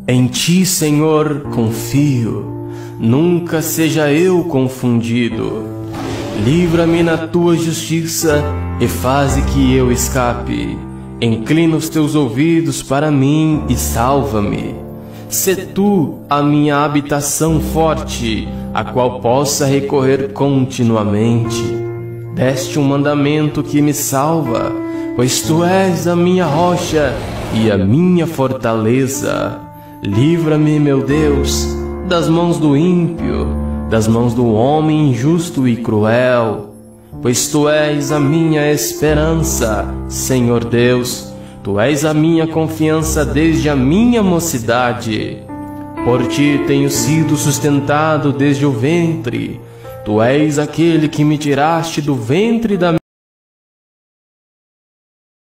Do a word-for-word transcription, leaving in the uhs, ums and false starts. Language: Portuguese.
Em ti, Senhor, confio, nunca seja eu confundido. Livra-me na tua justiça e faze que eu escape. Inclina os teus ouvidos para mim e salva-me. Sê tu a minha habitação forte, a qual possa recorrer continuamente. Deste um mandamento que me salva, pois tu és a minha rocha e a minha fortaleza. Livra-me, meu Deus, das mãos do ímpio, das mãos do homem injusto e cruel, pois tu és a minha esperança, Senhor Deus. Tu és a minha confiança desde a minha mocidade. Por ti tenho sido sustentado desde o ventre. Tu és aquele que me tiraste do ventre da